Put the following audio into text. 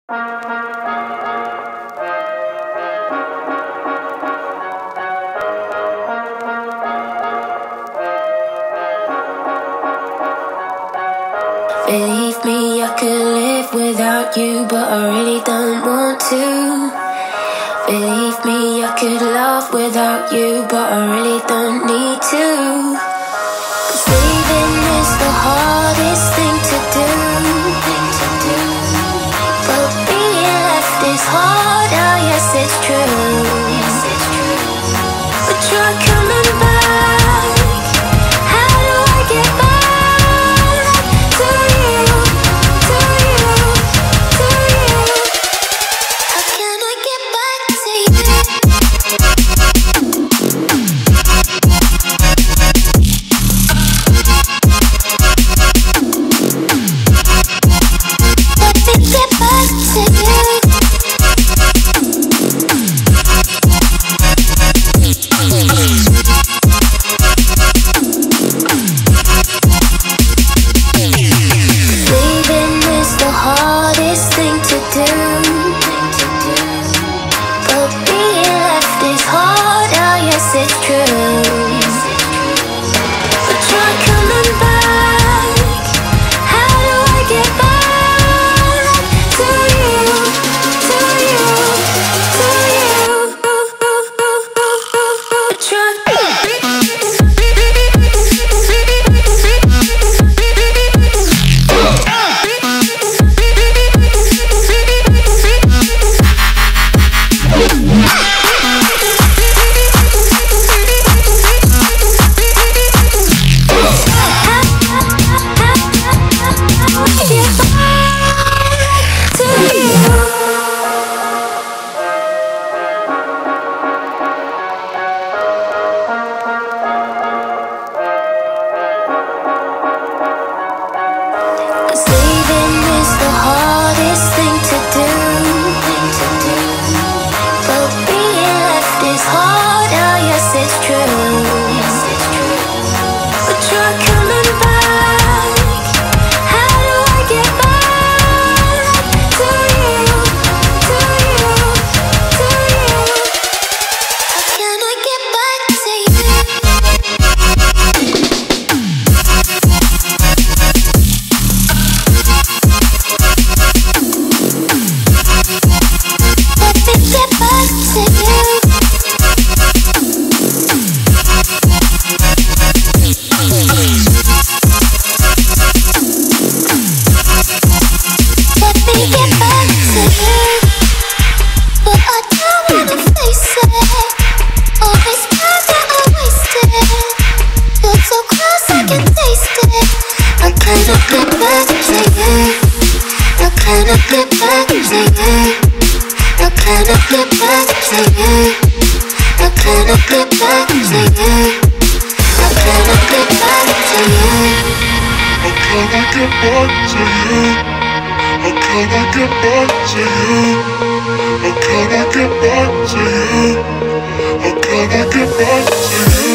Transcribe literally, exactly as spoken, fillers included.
Believe me, I could live without you, but I really don't want to. Believe me, I could love without you, but I really don't need to. 'Cause leaving is the hardest thing to do, but being left is hard, oh yes it's true. But you're coming back, how do I get back? How can I get back to you?